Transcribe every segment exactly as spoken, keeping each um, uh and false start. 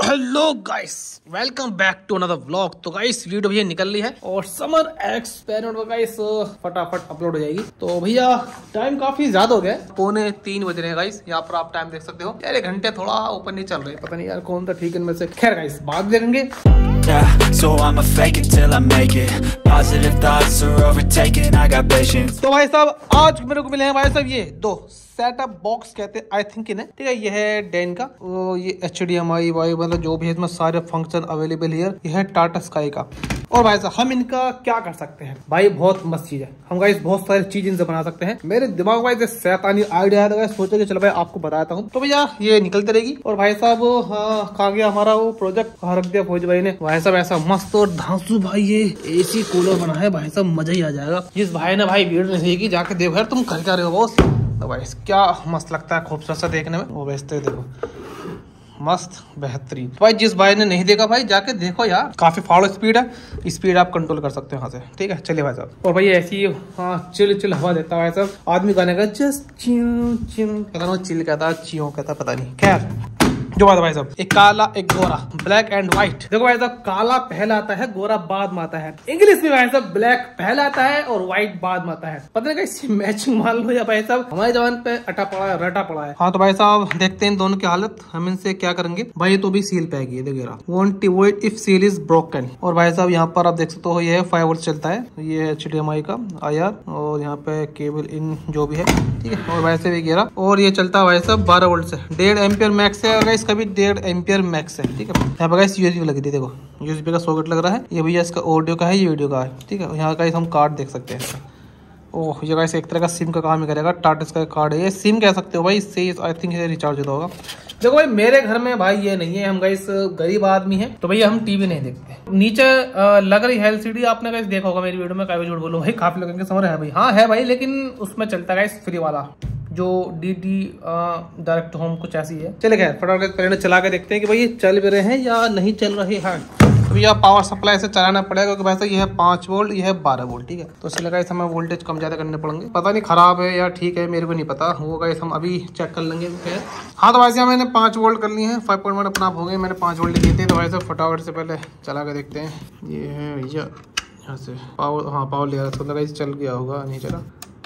Hello guys, welcome back to another vlog. तो guys video भैया निकल रही है और समर एक्सपेरिमेंट में गाइस फटाफट अपलोड हो जाएगी। तो भैया टाइम काफी ज्यादा हो गया है, पौने तीन बज रहे हैं गाइस। यहाँ पर आप टाइम देख सकते हो यार, एक घंटे थोड़ा ऊपर नहीं चल रहे, पता नहीं यार कौन सा ठीक है इनमें से। खैर गाइस बाद में देखेंगे। Yeah, so I'ma fake it till I make it. Positive thoughts are overtaken, I got patience. तो भाई साहब आज मेरे को मिले हैं भाई साहब ये दो सेटअप बॉक्स कहते हैं आई थिंक इन्हें, ठीक है। ये है डेन का, वो ये H D M I Y मतलब जो भी है इसमें सारे फंक्शन अवेलेबल हियर। ये है टाटा स्काई का। और भाई साहब हम इनका क्या कर सकते हैं भाई, बहुत मस्त चीज है। हम गाइस बहुत सारी चीज इनसे बना सकते हैं। मेरे दिमाग में शैतानी आइडिया है, सोचा कि चलो भाई आपको बताता हूँ। तो भैया ये निकलती रहेगी। और भाई साहब हाँ, कहाँ गया हमारा वो प्रोजेक्ट, कहाँ रख दिया फौज भाई ने। भाई साहब ऐसा मस्त और धांसू भाई ये एसी कूलर बना है भाई साहब, मजा ही आ जाएगा। जिस भाई ने भाई वीडियो नहीं देखी जाके देखो यार, तुम कर क्या रहे हो बॉस। तो भाई क्या मस्त लगता है, खूबसूरत सा देखने में। वो बेचते देखो मस्त बेहतरीन। भाई जिस भाई ने नहीं देखा भाई जाके देखो यार, काफी फास्ट स्पीड है, स्पीड आप कंट्रोल कर सकते हो यहाँ से, ठीक है। चलिए भाई साहब। और भाई ऐसी हाँ चिल चिल हवा देता है भाई साहब। आदमी गाने का जस्ट चिल चिल कहता, चिल कहता चियो कहता, पता नहीं। खैर जो बात है भाई साहब, एक काला एक गोरा, ब्लैक एंड व्हाइट। देखो भाई साहब काला पहला आता है, गोरा बाद में आता है। इंग्लिश में भाई साहब ब्लैक पहला आता है और व्हाइट बाद में आता है। पता नहीं कैसी मैचिंग मान लो या भाई साहब हमारे जवान पे अटा पड़ा है, रटा पड़ा है। हाँ तो भाई साहब देखते हैं इन दोनों की हालत, हम इनसे क्या करेंगे। भाई ये तो भी सील पैक है, देखिए won't avoid if seal is broken. और भाई साहब यहाँ पर आप देख सकते हो ये है फाइव वोल्ट चलता है, ये है एच डी एम आई का आई आर, और यहाँ पे केबल इन जो भी है, ठीक है। और वैसे भी गिरा, और ये चलता है भाई साहब बारह वोल्ट से, डेढ़ एम्पियर मैक्स है इसका भी, डेढ़ एम्पियर मैक्स है, ठीक है। यहाँ पे यूएसबी लगी थी, देखो यूएसबी का सॉकेट लग रहा है। ये भैया इसका ऑडियो का है, ये वीडियो का है, ठीक है। यहाँ का हम कार्ड देख सकते हैं। ओह ये गाइस एक तरह का सिम का काम ही करेगा, टाटा स्काई कार्ड है ये, सिम कह सकते हो भाई, इससे आई थिंक ये रिचार्ज होता होगा। देखो भाई मेरे घर में भाई ये नहीं है, हम गाइस गरीब आदमी है, तो भैया हम टीवी नहीं देखते। नीचे आ, लग रही है एलसीडी, आपने गाइस देखा होगा मेरी वीडियो में, काफी झूठ बोलो भाई, काफी लगेंगे समझ रहे हैं भाई। हाँ है भाई, लेकिन उसमें चलता है गाइस फ्री वाला जो डी डी डायरेक्ट होम कुछ ऐसी है। चले गए फटाफट पहले चला के देखते हैं कि भाई ये चल भी रहे हैं या नहीं चल रहे हैं। तो भैया पावर सप्लाई से चलाना पड़ेगा, क्योंकि वैसे ये है पाँच वोल्ट, ये है बारह वोल्ट, ठीक है। तो इससे लगा इस हमें वोल्टेज कम ज्यादा करने पड़ेंगे, पता नहीं खराब है या ठीक है, मेरे को नहीं पता, वो गाइस हम अभी चेक कर लेंगे। हाँ तो वैसे मैंने पाँच वोल्ट कर लिए हैं, फाइव पॉइंट वन अपना आप हो गए, मैंने पाँच वोल्ट किए थे। तो वैसे फटाफट से पहले चला के देखते हैं। ये है भैया यहाँ से पावर, हाँ पावर लिया था, लगा चल गया होगा, नहीं चला,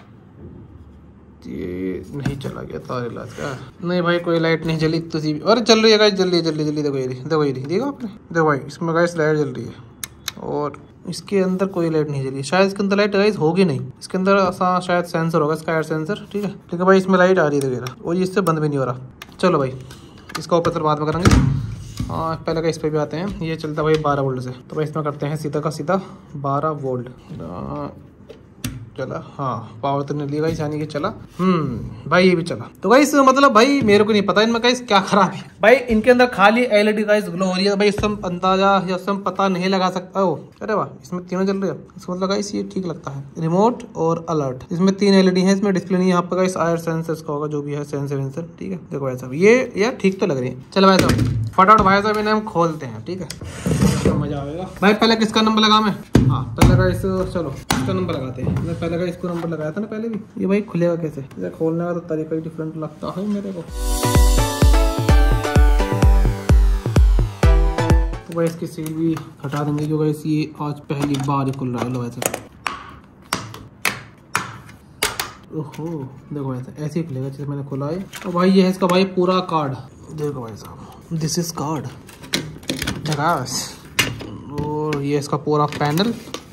ये नहीं चला गया तार इलाज का। नहीं भाई कोई लाइट नहीं जली, तो अरे चल रही है गाइस, जल्दी जल्दी जल्दी, देखो ये देखो ये देखा आपने, देखो भाई इसमें गाइस लाइट जल रही है। और इसके अंदर कोई लाइट नहीं जली, शायद इसके अंदर लाइट गाइस होगी नहीं, इसके अंदर ऐसा शायद सेंसर होगा, इसका एयर सेंसर, ठीक है। ठीक है भाई इसमें लाइट आ रही है वगैरह, और इससे बंद भी नहीं हो रहा। चलो भाई इसका ऑपरेटर बाद में करेंगे। हाँ पहले का इस पर भी आते हैं, ये चलता भाई बारह वोल्ट से, तो भाई इसमें करते हैं सीधा का सीधा बारह वोल्ट। चला, हाँ पावर तो नहीं लिया यानी कि चला, हम्म भाई ये भी चला। तो गाइस मतलब भाई मेरे को नहीं पता इनमें गाइस क्या खराब है। भाई इनके अंदर खाली एलईडी गाइस ग्लो हो रही है, भाई इससे अंदाजा या इससे पता नहीं लगा सकता। ओ अरे वाह इसमें तीनों चल रहे हैं, इसका मतलब गाइस ये ठीक लगता है। रिमोट और अलर्ट, इसमें तीन एलईडी है, इसमें डिस्प्ले नहीं है। यहाँ पे गाइस आयर सेंसर का होगा, जो भी है सेंसर वेंसर, ठीक है। देखो भाई साहब ये यार ठीक तो लग रही है। चलो भाई साहब फटाफट भाई साहब इन्हें हम खोलते हैं, ठीक है, तो मजा आएगा। भाई पहले किसका नंबर लगा मैं, हाँ पहले का इस, चलो इसका नंबर लगाते हैं। मैं पहले का इसको नंबर लगाया था ना पहले भी। ये भाई खुलेगा कैसे, इसे खोलने का तो तरीका ही डिफरेंट लगता है मेरे को। तो भाई इसकी सील भी हटा देंगे, क्योंकि ये आज पहली बार ही खुल रहा है। लो ऐसे, ओहो देखो ऐसे ऐसे ही खुलेगा जैसे मैंने खोला है। और भाई ये है इसका भाई पूरा कार्ड, देखो भाई साहब दिस इज कार्ड, और ये इसका पूरा पैनल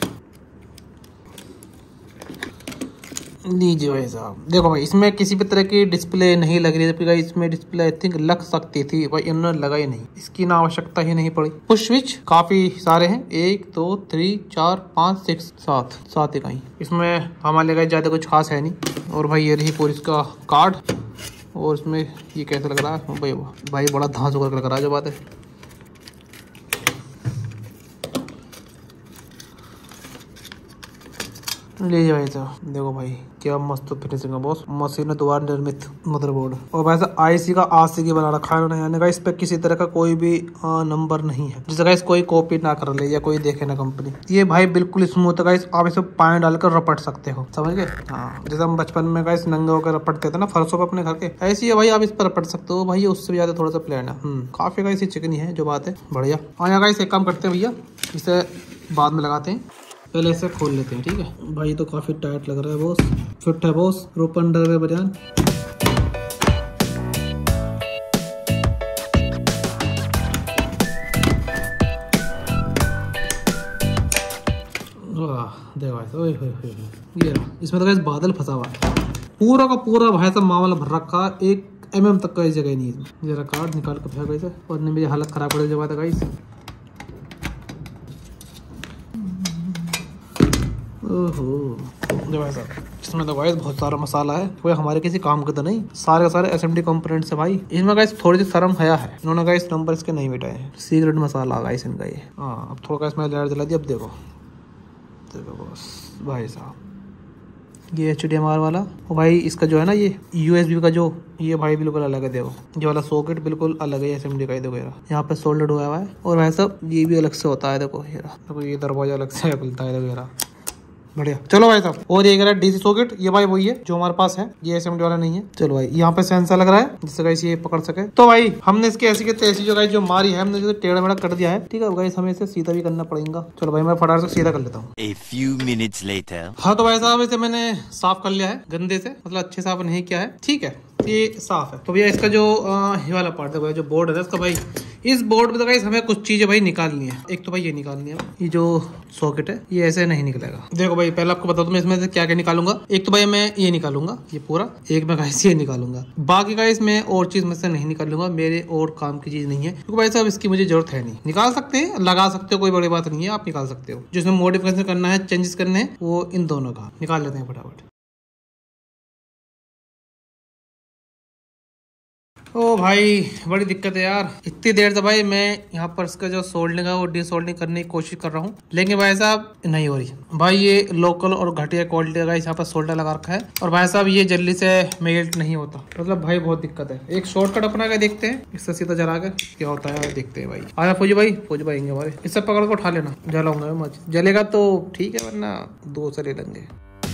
लीजिए भाई साहब। देखो भाई इसमें किसी भी तरह की डिस्प्ले नहीं लग रही है, इसमें डिस्प्ले आई थिंक लग सकती थी, भाई इन्होंने लगाई नहीं, इसकी ना आवश्यकता ही नहीं पड़ी। पुश स्विच काफी सारे हैं, एक दो थ्री चार पाँच सिक्स सात सात इकाई, इसमें हमारे लिए ज्यादा कुछ खास है नहीं। और भाई ये रही पूरी इसका कार्ड, और इसमें ये कैसा लग रहा है भाई, भाई बड़ा धांस होकर लग रहा है जो बात है। लीजिए भाई साहब, देखो भाई क्या मस्त फिनिशिंग है बॉस, मशीन द्वारा निर्मित मदरबोर्ड। और वैसे आईसी का आशी की बना रखा है उन्होंने, यानी गाइस पे किसी तरह का कोई भी आ, नंबर नहीं है, जिससे गाइस कोई कॉपी ना कर ले या कोई देखे ना कंपनी। ये भाई बिल्कुल स्मूथ है गाइस, आप इसे पाए डालकर रपट सकते हो, समझ गए। हाँ, जैसे हम बचपन में गाइस नंगे होकर रपटते थे ना फर्शों पर अपने घर के, ऐसी है भाई, आप इस पर रपट सकते हो भाई, उससे भी ज्यादा थोड़ा सा प्लान है। काफी गाइस चिकनी है, जो बात है बढ़िया। हाँ गाइस एक काम करते हैं भैया, इसे बाद में लगाते हैं, पहले इसे खोल लेते हैं, ठीक है भाई। तो काफी टाइट लग रहा है बॉस, फिट है बॉस, रोप अंडर बजान। देखो भाई, ये इसमें तो गाइस बादल फंसा हुआ है, पूरा का पूरा भाई साहब मामला भर रखा, एक एम एम तक का इस जगह नहीं है। जरा कार्ड निकाल कर फेंक इसे, और नहीं मेरी हालत खराब कर जब गाइस। ओहो भाई साहब, इसमें तो गाइस बहुत सारा मसाला है, कोई हमारे किसी काम का तो नहीं, सारे सारे एसएमडी कंपोनेंट्स है भाई। इसमें गाइस थोड़ी सी शर्म हया है, इन्होंने गाइस नंबर इसके नहीं मिटाए हैं, सीक्रेट मसाला गाइस इनका ये। हाँ अब थोड़ा गाइस मैंने लाइट जला दी, अब देखो देखो बॉस भाई साहब, ये एच डी एम आर वाला। और भाई इसका जो है ना ये यूएसबी का जो, ये भाई बिल्कुल अलग है, देखो ये वाला सॉकेट बिल्कुल अलग है एसएमडी का, देखो यार यहाँ पे सोल्डर हुआ है। और भाई साहब ये भी अलग से होता है, देखो यार, देखो ये दरवाजा अलग से खुलता है, देखो यार बढ़िया। चलो भाई साहब, और ये कह रहा है डीसी सॉकेट, ये भाई वही है जो हमारे पास है, ये एसएमडी वाला नहीं है। चलो भाई यहाँ पे सेंसर लग रहा है जिससे गाइस ये पकड़ सके। तो भाई हमने इसके ऐसी के तैसी जो गाइस जो मारी है, हमने इसे टेढ़ा मेढ़ा कर दिया है, ठीक है गाइस, हमें इसे सीधा भी करना पड़ेगा। चलो भाई मैं फटाफट से सीधा कर लेता हूँ। A few minutes later. हाँ तो भाई साहब इसे मैंने साफ कर लिया है गंदे से, मतलब अच्छे साफ नहीं किया है, ठीक है ये साफ है। तो भैया इसका जो आ, ये वाला पार्ट है भाई, जो बोर्ड है इसका भाई, इस बोर्ड में तो गाइस हमें कुछ चीजें भाई निकालनी है। एक तो भाई ये निकालनी है, ये जो सॉकेट है ये ऐसे नहीं निकलेगा। देखो भाई पहले आपको बता दूं मैं इसमें से क्या क्या निकालूंगा। एक तो भाई मैं ये निकालूंगा ये पूरा, एक मैं गाइस ये निकालूंगा, बाकी गाइस मैं और चीज में से नहीं निकालूंगा, मेरे और काम की चीज नहीं है, क्योंकि भाई साहब इसकी मुझे जरूरत है नहीं। निकाल सकते हैं, लगा सकते हो, कोई बड़ी बात नहीं है, आप निकाल सकते हो। जिसमें मॉडिफिकेशन करना है, चेंजेस करने हैं, वो इन दोनों का निकाल लेते हैं फटाफट। ओ भाई बड़ी दिक्कत है यार, इतनी देर से भाई मैं यहाँ पर इसका जो सोल्डिंग है वो डिसोल्डिंग करने की कोशिश कर रहा हूँ, लेकिन भाई साहब नहीं हो रही। भाई ये लोकल और घटिया क्वालिटी का यहाँ पर सोल्डर लगा रखा है, और भाई साहब ये जल्दी से मेल्ट नहीं होता, मतलब भाई बहुत दिक्कत है। एक शॉर्टकट अपना के देखते हैं, इससे सीधा जला कर क्या होता है देखते हैं भाई। आया फौजी भाई, फौजी भाई हमारे, इससे पकड़ को उठा लेना, जलाऊंगा मैं, जलेगा तो ठीक है वरना दो से ले लेंगे।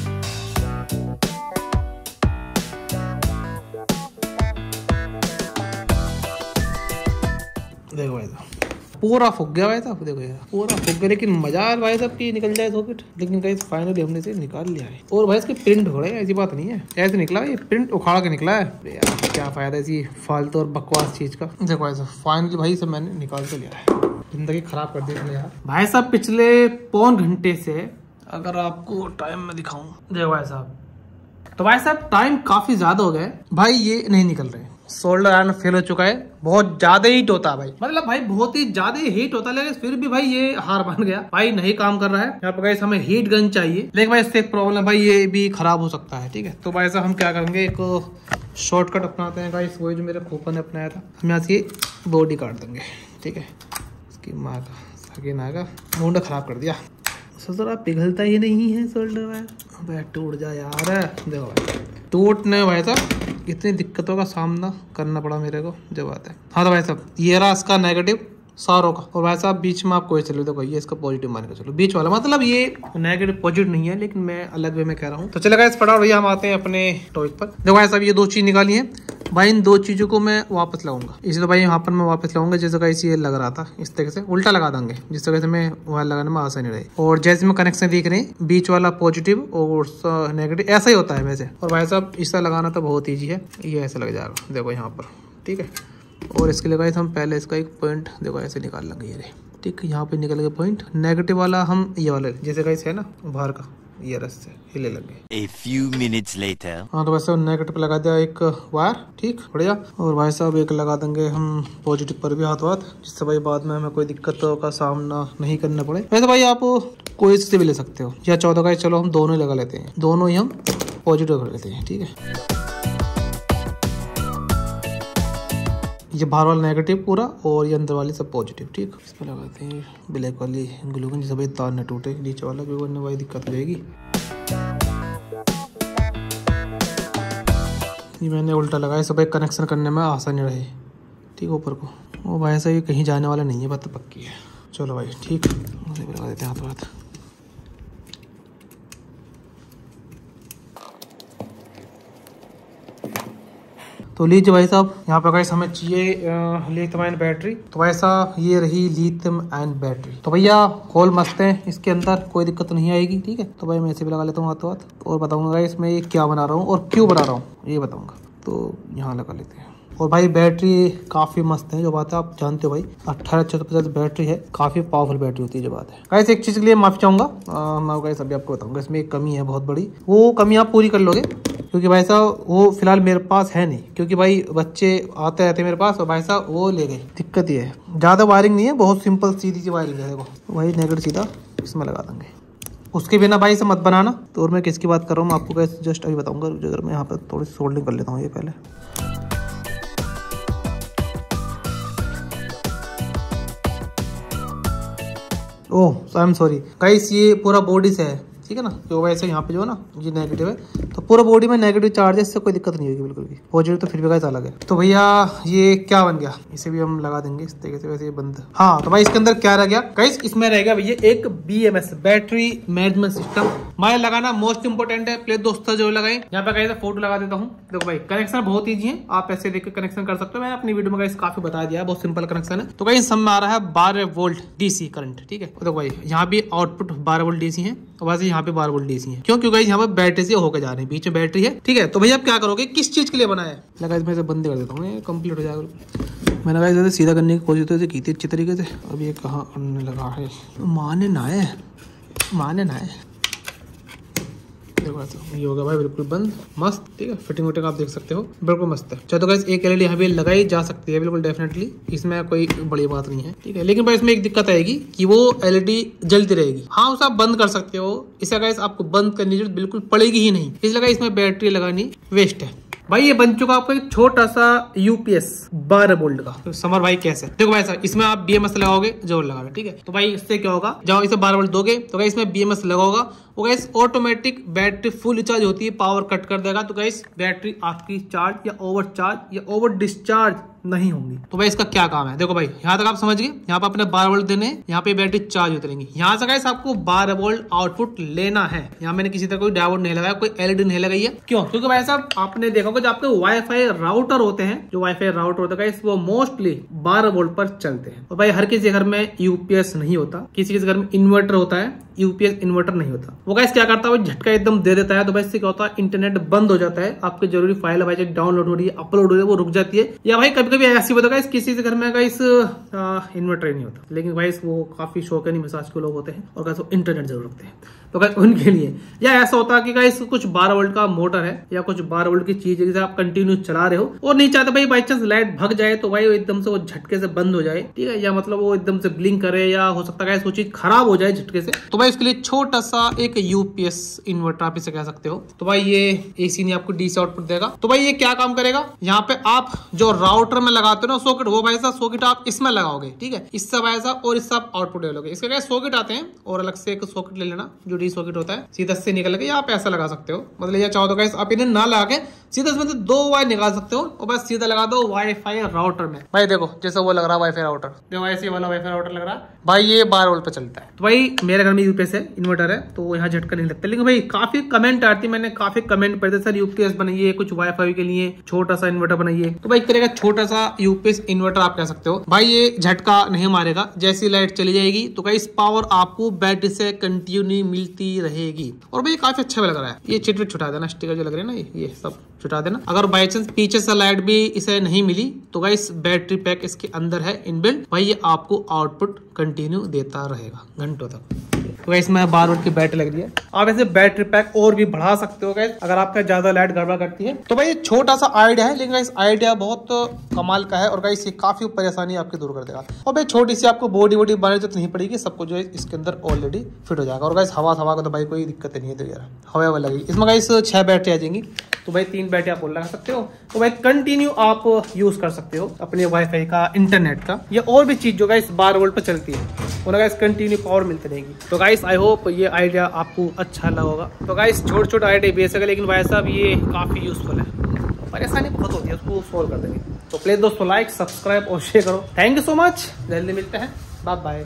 देखो भाई साहब पूरा फूक गया भाई साहब, देखो यार पूरा फूक गया, लेकिन मजा आ भाई साहब की निकल जाए सॉकेट, लेकिन गाइस फाइनली हमने इसे निकाल लिया है। और भाई इसके प्रिंट हो रहे हैं, ऐसी बात नहीं है ऐसे निकला, ये प्रिंट उखाड़ के निकला है यार, क्या फायदा इसी फालतू और बकवास चीज का। देखो भाई साहब फाइनली भाई सब मैंने निकाल के लिया है, जिंदगी खराब कर दी यार भाई साहब। पिछले पौन घंटे से अगर आपको टाइम में दिखाऊं, देखो भाई साहब, तो भाई साहब टाइम काफी ज्यादा हो गया भाई, ये नहीं निकल रहे, सोल्डर आयरन फेल हो चुका है, बहुत ज्यादा हीट होता है भाई, मतलब भाई बहुत ही ज्यादा हीट होता है, लेकिन फिर भी भाई ये हार मान गया भाई, नहीं काम कर रहा है। यहाँ पे गाइस हमें हीट गन चाहिए, लेकिन भाई इससे एक प्रॉब्लम है भाई, ये भी खराब हो सकता है, ठीक है। तो भाई साहब हम क्या करेंगे, एक शॉर्टकट अपनाते हैं गाइस, वही जो मेरे खोपा ने अपनाया था, हम यहाँ से बॉडी काट देंगे, ठीक है। इसकी माँ का सकीन आएगा, मुंडा खराब कर दिया सर, पिघलता ही नहीं है सोल्डर, टूट जा यार। देखो भाई टूटने भाई साहब इतनी दिक्कतों का सामना करना पड़ा मेरे को, जो बात है। हाँ तो भाई साहब ये रहा इसका नेगेटिव सारों का, और भाई साहब बीच में आपको चलो देखो ये इसका पॉजिटिव मान के चलो, बीच वाला मतलब ये नेगेटिव पॉजिटिव नहीं है, लेकिन मैं अलग वे में कह रहा हूँ। तो चलेगा इस फटाफट भैया हम आते हैं अपने टॉपिक पर। देखो भाई साहब ये दो चीज निकाली है भाई, इन दो चीजों को मैं वापस लगाऊंगा, इसलिए तो भाई यहाँ पर मैं वापस लगाऊंगा, जैसे का ये लग रहा था इस तरह से उल्टा लगा देंगे, जिस तरह से मैं वहाँ लगाने में आसानी रहे। और जैसे में कनेक्शन दिख रहे हैं, बीच वाला पॉजिटिव और नेगेटिव ऐसा ही होता है वैसे। और भाई साहब इसका लगाना तो बहुत ईजी है, ये ऐसे लग जाएगा देखो यहाँ पर, ठीक है। और इसके लिए गाइस हम पहले इसका एक पॉइंट देखो ऐसे निकाल लेंगे, ये ठीक यहाँ पे निकल गया पॉइंट। नेगेटिव वाला हम ये वाला जैसे गाइस है ना बाहर का, ये रस से हिले लगे। A few minutes later. हाँ तो वैसे नेगेटिव पे लगा दिया एक वायर, ठीक बढ़िया। और भाई साहब एक लगा देंगे हम पॉजिटिव पर भी हाथ हाथ, जिससे भाई बाद में हमें कोई दिक्कतों का सामना नहीं करना पड़े। वैसे भाई आप कोई से भी ले सकते हो, या चौदह का चलो हम दोनों ही लगा लेते हैं, दोनों ही हम पॉजिटिव कर लेते हैं, ठीक है। ये बाहर वाला नेगेटिव पूरा और ये अंदर वाली सब पॉजिटिव, ठीक। इस पर लगाते हैं ब्लैक वाली ग्लू गन, जिससे भाई तार न टूटे, नीचे वाला भी वरना भाई दिक्कत हो जाएगी। ये मैंने उल्टा लगाया सब एक कनेक्शन करने में आसानी रहे। ठीक है ऊपर को वो भाई साहब ये कहीं जाने वाला नहीं है, बात तो पक्की है। चलो भाई ठीक है लगा देते हैं हाथ हाथ। तो लीजिए भाई साहब यहाँ पे गाइस हमें चाहिए लिथियम आयन बैटरी। तो वैसा ये रही लिथियम आयन बैटरी। तो भैया होल मस्त है इसके अंदर, कोई दिक्कत नहीं आएगी। ठीक है तो भाई मैं ऐसे भी लगा लेता हूँ हाथों हाथ और बताऊंगा इसमें ये क्या बना रहा हूँ और क्यों बना रहा हूँ ये बताऊंगा। तो यहाँ लगा लेते हैं। और भाई बैटरी काफी मस्त है, जो बात है आप जानते हो भाई अट्ठारह छः सौ पचास बैटरी है, काफी पावरफुल बैटरी होती है जो बात है। गाइस एक चीज के लिए माफी चाहूंगा, मैं गाइस अभी आपको बताऊंगा इसमें एक कमी है बहुत बड़ी, वो कमी आप पूरी कर लोगे क्योंकि भाई साहब वो फिलहाल मेरे पास है नहीं, क्योंकि भाई बच्चे आते रहते मेरे पास और भाई साहब वो ले गए। दिक्कत ये है ज्यादा वायरिंग नहीं है, बहुत सिंपल सीधी सी वायरिंग है। देखो वही नेगेटिव सीधा इसमें लगा देंगे, उसके बिना भाई से मत बनाना। तो और मैं किसकी बात कर रहा हूँ मैं आपको कैसे जस्ट अभी बताऊंगा। अगर मैं यहाँ पर थोड़ी सोल्डिंग कर लेता हूँ ये पहले। Oh I am sorry guys ये पूरा बॉडी से है, ठीक है ना। जो वैसे यहाँ पे जो है ना ये नेगेटिव है, तो पूरा बॉडी में नेगेटिव चार्ज है, इससे कोई दिक्कत नहीं होगी बिल्कुल भी। पॉजिटिव तो फिर भी गाइस अलग है। तो भैया ये क्या बन गया, इसे भी हम लगा देंगे इस तरीके से, वैसे ये बंद। हाँ तो भाई इसके अंदर क्या रह गया गाइस, इसमें रह गया भैया एक B M S battery management system. मैं लगाना मोस्ट इंपोर्टेंट है, प्लीज दोस्तों जो लगाए। यहाँ पे गाइस फोटो लगा देता हूँ। देखो भाई कनेक्शन बहुत ईजी है, आप ऐसे देख कनेक्शन कर सकते हो। मैंने अपनी वीडियो में गाइस काफी बता दिया, बहुत सिंपल कनेक्शन है। तो गाइस सब में आ रहा है बारह वोल्ट डीसी करंट। ठीक है देखो भाई यहाँ भी आउटपुट बारह वोल्ट डीसी है और वैसे यहाँ पे बारह वोल्ट डीसी है। क्यों क्योंकि यहाँ पर बैटरी से होकर जा रहे हैं, बीच में बैटरी है। ठीक है तो भैया आप क्या करोगे, किस चीज के लिए बनाया है। लगा इसमें से बंद कर देता हूँ, कंप्लीट हो जाएगा। मैंने कहा इसे सीधा करने की कोशिश की थी अच्छी तरीके से, अब ये कहाँ अड़ने लगा है। माने ना है माने ना है ये होगा भाई बिल्कुल बंद मस्त। ठीक है फिटिंग विटिंग आप देख सकते हो बिल्कुल मस्त है। चलो तो गाइस एक एलईडी यहाँ पे लगाई जा सकती है बिल्कुल डेफिनेटली, इसमें कोई बड़ी बात नहीं है। ठीक है लेकिन भाई इसमें एक दिक्कत आएगी कि वो एलईडी जलती रहेगी। हाँ उसे आप बंद कर सकते हो, इसे गाइस आपको बंद करने की जरूरत बिल्कुल पड़ेगी ही नहीं, इसलिए इसमें बैटरी लगानी वेस्ट है। भाई ये बन चुका आपका एक छोटा सा यूपीएस बारह वोल्ट का। तो समर भाई कैसे, देखो भाई साहब इसमें आप बीएमएस लगाओगे जोर लगाओगे। ठीक है तो भाई इससे क्या होगा, जब इसे बारह वोल्ट दोगे तो गाइस इसमें बीएमएस लगाओगा, वो guys automatic battery full charge होती है, पावर कट कर देगा। तो गाइस बैटरी आपकी चार्ज या ओवर चार्ज या ओवर डिस्चार्ज नहीं होंगी। तो भाई इसका क्या काम है, देखो भाई यहाँ तक आप समझ गए। यहाँ पे अपने बारह वोल्ट देने, यहाँ पे बैटरी चार्ज होती रहेंगी। यहाँ से गाइस आपको बारह वोल्ट आउटपुट लेना है। यहाँ मैंने किसी तरह कोई डायोड नहीं लगाया, कोई एलईडी नहीं लगाई है। क्यों, क्योंकि भाई साहब आपने देखा होगा जो आपके वाईफाई राउटर होते हैं, जो वाईफाई राउटर होता है वो मोस्टली बारह वोल्ट पर चलते हैं। और भाई हर किसी घर में यूपीएस नहीं होता, किसी किसी घर में इन्वर्टर होता है, यूपीएस इन्वर्टर नहीं होता। वो गाइस क्या करता है, झटका एकदम दे देता है। तो भाई इससे क्या होता है, इंटरनेट बंद हो जाता है, आपकी जरूरी फाइल भाई डाउनलोड हो रही है, अपलोड हो रही है, वो रुक जाती है। या भाई कभी कभी ऐसी होता है किसी के घर में गाइस इन्वर्टर नहीं होता, लेकिन गाइस वो काफी शौकीन मिजाज के लोग होते हैं और गाइस वो इंटरनेट जरूर रखते हैं। तो गाइस उनके लिए या ऐसा होता है कि गाइस कुछ बारह वोल्ट का मोटर है या कुछ बारह वोल्ट की चीज है जिसे आप कंटिन्यू चला रहे हो और नहीं चाहते भाई बाई चांस लाइट भग जाए तो भाई वो एकदम से वो झटके से बंद हो जाए। ठीक है, या मतलब वो एकदम से ब्लिंक करे या हो सकता है वो चीज खराब हो जाए झटके से। तो भाई इसके लिए छोटा सा एक यूपीएस इन्वर्टर आप इसे कह सकते हो। तो भाई ये एसी नहीं आपको डीसी आउटपुट देगा। तो भाई ये क्या काम करेगा, यहाँ पे आप जो राउटर में लगाते हो ना सॉकेट, वो भाई साहब सॉकेट आप इसमें लगाओगे। ठीक है, इससे भाई साहब और इससे आप आउटपुट ले लोगे। इसके क्या सॉकेट आते हैं और अलग से एक सॉकेट ले लेना जो डी सॉकेट होता है, सीधा से निकल के आप ऐसा लगा सकते हो। मतलब ये चाहो तो गाइस आप इन्हें ना लगा के सीधा इसमें से दो वायर निकाल सकते हो और बस सीधा लगा दो वाईफाई राउटर में। भाई देखो जैसे वो लग रहा है वाईफाई राउटर, देखो ऐसे वाला वाईफाई राउटर लग रहा है भाई, ये बारह वोल्ट पे चलता है। तो भाई मेरे घर में यूपीएस है, इन्वर्टर है, तो यहाँ झटका नहीं लगता। लेकिन भाई काफी कमेंट आती है, मैंने काफी कमेंट पढ़े सर यूपीएस बनाइए, कुछ वाईफाई के लिए छोटा सा इन्वर्टर बनाइए। तो भाई करेगा छोटा सा यूपीएस इन्वर्टर आप कह सकते हो। भाई ये झटका नहीं मारेगा, जैसी लाइट चली जाएगी तो गाइस पावर आपको बैटरी से कंटिन्यू मिलती रहेगी। और भाई काफी अच्छा भी लग रहा है। ये चिट विट छुटा देना, स्टिकर जो लग रहे हैं ना ये, ये सब छुटा देना। अगर बाई चांस पीछे से लाइट भी इसे नहीं मिली तो गाइस बैटरी पैक इसके अंदर है इनबिल्ट, भाई ये आपको आउटपुट कंटिन्यू देता रहेगा घंटों तक। तो गाइस मैं बारह वोल्ट की बैटरी लग रही है, आप ऐसे बैटरी पैक और भी बढ़ा सकते हो गाइस अगर आपका ज्यादा लाइट गड़बड़ करती है। तो भाई ये छोटा सा आइडिया है, लेकिन गाइस आइडिया बहुत कमाल का है और गाइस ये काफी परेशानी आपकी दूर कर देगा। और भाई छोटी सी आपको बॉडी वॉडी बनाने जरूरत नहीं पड़ेगी, सबको जो है इसके अंदर ऑलरेडी फिट हो जाएगा। और गाइस हवा हवा का तो भाई कोई दिक्कत नहीं है, तो यार हवा हवा लगेगी इसमें। गाइस छह बैटरी आ जाएंगी, तो भाई तीन बैटरी आप और लगा सकते हो। तो भाई कंटिन्यू आप यूज कर सकते हो अपने वाईफाई का, इंटरनेट का या और भी चीज जो गाइस बारह वोल्ट पर चलती है, और गाइस कंटिन्यू पावर मिलती रहेगी। तो गाइस आई होप ये आइडिया आपको अच्छा लगा होगा। तो गाइस छोटे छोटे आइडिया बेसिक है, लेकिन भाई साहब ये काफी यूजफुल है। परेशानी बहुत होती है, उसको सोल्व कर देंगे। तो प्लीज दोस्तों लाइक सब्सक्राइब और शेयर करो। थैंक यू सो मच, जल्दी मिलते हैं, बाय बाय।